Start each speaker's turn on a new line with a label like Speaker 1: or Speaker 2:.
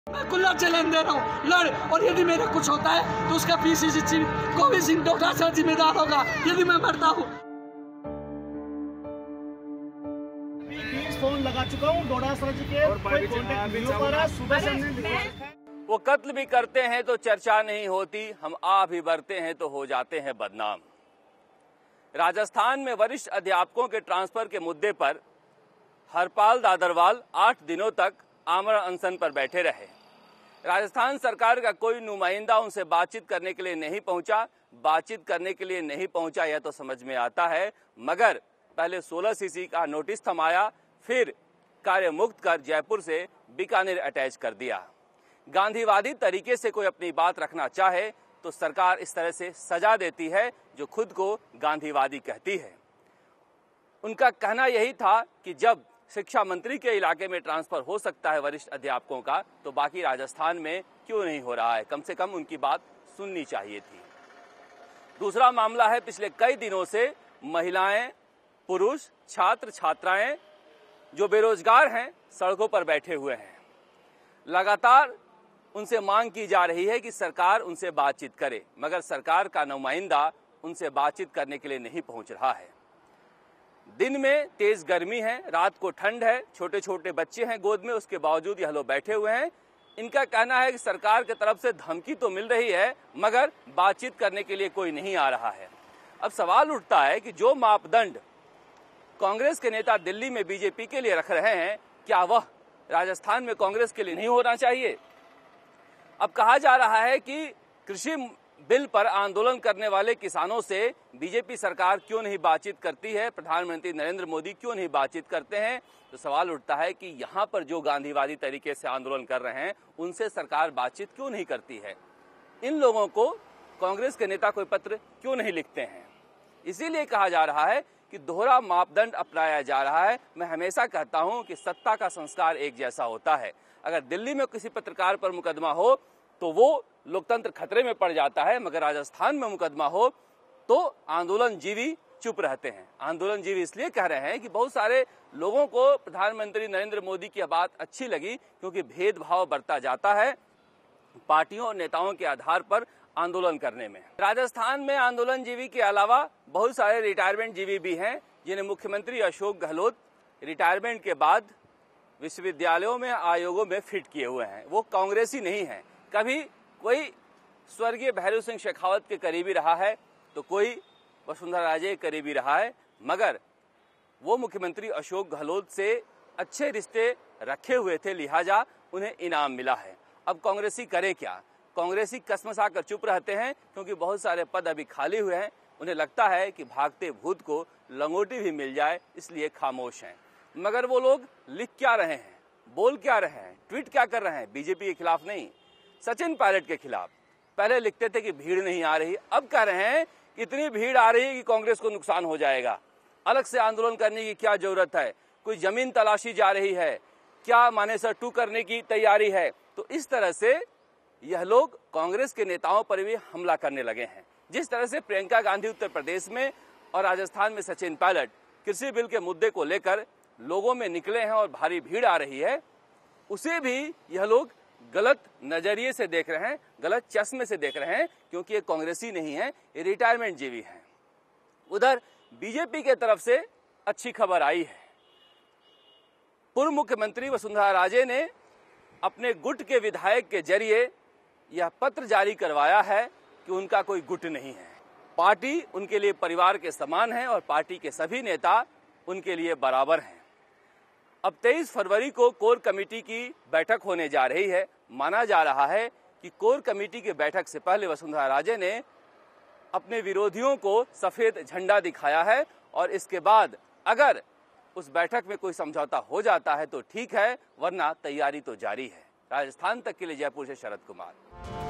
Speaker 1: मैं खुला चैलेंज दे रहा हूँ, लड़। और यदि मेरा कुछ होता है तो उसका पीसीसी चीफ गोविंद सिंह डोटासरा जिम्मेदार होगा यदि मैं मरता हूँ।
Speaker 2: 20 फोन लगा चुका हूँ डोटासरा जी के, कोई कांटेक्ट नहीं हो पा रहा। सुबह से
Speaker 3: वो कत्ल भी करते हैं तो चर्चा नहीं होती, हम आ भी भरते हैं तो हो जाते हैं बदनाम। राजस्थान में वरिष्ठ अध्यापकों के ट्रांसफर के मुद्दे पर हरपाल दादरवाल 8 दिनों तक आमरण अनशन पर बैठे रहे। राजस्थान सरकार का कोई नुमाइंदा उनसे बातचीत करने के लिए नहीं पहुंचा। बातचीत करने के लिए नहीं पहुंचा यह तो समझ में आता है, मगर पहले 16 सीसी का नोटिस थमाया, फिर कार्य मुक्त कर जयपुर से बीकानेर अटैच कर दिया। गांधीवादी तरीके से कोई अपनी बात रखना चाहे तो सरकार इस तरह से सजा देती है जो खुद को गांधीवादी कहती है। उनका कहना यही था कि जब शिक्षा मंत्री के इलाके में ट्रांसफर हो सकता है वरिष्ठ अध्यापकों का, तो बाकी राजस्थान में क्यों नहीं हो रहा है। कम से कम उनकी बात सुननी चाहिए थी। दूसरा मामला है, पिछले कई दिनों से महिलाएं, पुरुष, छात्र छात्राएं जो बेरोजगार हैं सड़कों पर बैठे हुए हैं। लगातार उनसे मांग की जा रही है कि सरकार उनसे बातचीत करे, मगर सरकार का नुमाइंदा उनसे बातचीत करने के लिए नहीं पहुंच रहा है। दिन में तेज गर्मी है, रात को ठंड है, छोटे छोटे बच्चे हैं गोद में, उसके बावजूद यह लोग बैठे हुए हैं। इनका कहना है कि सरकार की तरफ से धमकी तो मिल रही है मगर बातचीत करने के लिए कोई नहीं आ रहा है। अब सवाल उठता है कि जो मापदंड कांग्रेस के नेता दिल्ली में बीजेपी के लिए रख रहे हैं, क्या वह राजस्थान में कांग्रेस के लिए नहीं होना चाहिए। अब कहा जा रहा है कि कृषि बिल पर आंदोलन करने वाले किसानों से बीजेपी सरकार क्यों नहीं बातचीत करती है, प्रधानमंत्री नरेंद्र मोदी क्यों नहीं बातचीत करते हैं। तो सवाल उठता है कि यहाँ पर जो गांधीवादी तरीके से आंदोलन कर रहे हैं उनसे सरकार बातचीत क्यों नहीं करती है। इन लोगों को कांग्रेस के नेता कोई पत्र क्यों नहीं लिखते हैं। इसीलिए कहा जा रहा है कि दोहरा मापदंड अपनाया जा रहा है। मैं हमेशा कहता हूं कि सत्ता का संस्कार एक जैसा होता है। अगर दिल्ली में किसी पत्रकार पर मुकदमा हो तो वो लोकतंत्र खतरे में पड़ जाता है, मगर राजस्थान में मुकदमा हो तो आंदोलनजीवी चुप रहते हैं। आंदोलनजीवी इसलिए कह रहे हैं कि बहुत सारे लोगों को प्रधानमंत्री नरेंद्र मोदी की बात अच्छी लगी, क्योंकि भेदभाव बढ़ता जाता है पार्टियों और नेताओं के आधार पर आंदोलन करने में। राजस्थान में आंदोलनजीवी के अलावा बहुत सारे रिटायरमेंट जीवी भी हैं, जिन्हें मुख्यमंत्री अशोक गहलोत रिटायरमेंट के बाद विश्वविद्यालयों में आयोगों में फिट किए हुए हैं। वो कांग्रेसी नहीं है। कभी कोई स्वर्गीय भैरव सिंह शेखावत के करीबी रहा है तो कोई वसुंधरा राजे के करीबी रहा है, मगर वो मुख्यमंत्री अशोक गहलोत से अच्छे रिश्ते रखे हुए थे, लिहाजा उन्हें इनाम मिला है। अब कांग्रेसी करे क्या। कांग्रेसी कसमसा कर चुप रहते हैं, क्योंकि बहुत सारे पद अभी खाली हुए हैं। उन्हें लगता है कि भागते भूत को लंगोटी भी मिल जाए, इसलिए खामोश हैं। मगर वो लोग लिख क्या रहे हैं, बोल क्या रहे हैं, ट्वीट क्या कर रहे हैं। बीजेपी के खिलाफ नहीं, सचिन पायलट के खिलाफ। पहले लिखते थे कि भीड़ नहीं आ रही, अब कह रहे हैं कि इतनी भीड़ आ रही है कि कांग्रेस को नुकसान हो जाएगा। अलग से आंदोलन करने की क्या जरूरत है, कोई जमीन तलाशी जा रही है क्या, मानेसर 2 करने की तैयारी है। तो इस तरह से यह लोग कांग्रेस के नेताओं पर भी हमला करने लगे हैं। जिस तरह से प्रियंका गांधी उत्तर प्रदेश में और राजस्थान में सचिन पायलट कृषि बिल के मुद्दे को लेकर लोगों में निकले हैं और भारी भीड़ आ रही है, उसे भी यह लोग गलत नजरिए से देख रहे हैं, गलत चश्मे से देख रहे हैं, क्योंकि ये कांग्रेसी नहीं है, ये रिटायरमेंट जीवी हैं। उधर बीजेपी के तरफ से अच्छी खबर आई है। पूर्व मुख्यमंत्री वसुंधरा राजे ने अपने गुट के विधायक के जरिए यह पत्र जारी करवाया है कि उनका कोई गुट नहीं है। पार्टी उनके लिए परिवार के समान है और पार्टी के सभी नेता उनके लिए बराबर हैं। अब 23 फरवरी को कोर कमेटी की बैठक होने जा रही है। माना जा रहा है कि कोर कमेटी की बैठक से पहले वसुंधरा राजे ने अपने विरोधियों को सफेद झंडा दिखाया है, और इसके बाद अगर उस बैठक में कोई समझौता हो जाता है तो ठीक है, वरना तैयारी तो जारी है। राजस्थान तक के लिए जयपुर से शरद कुमार।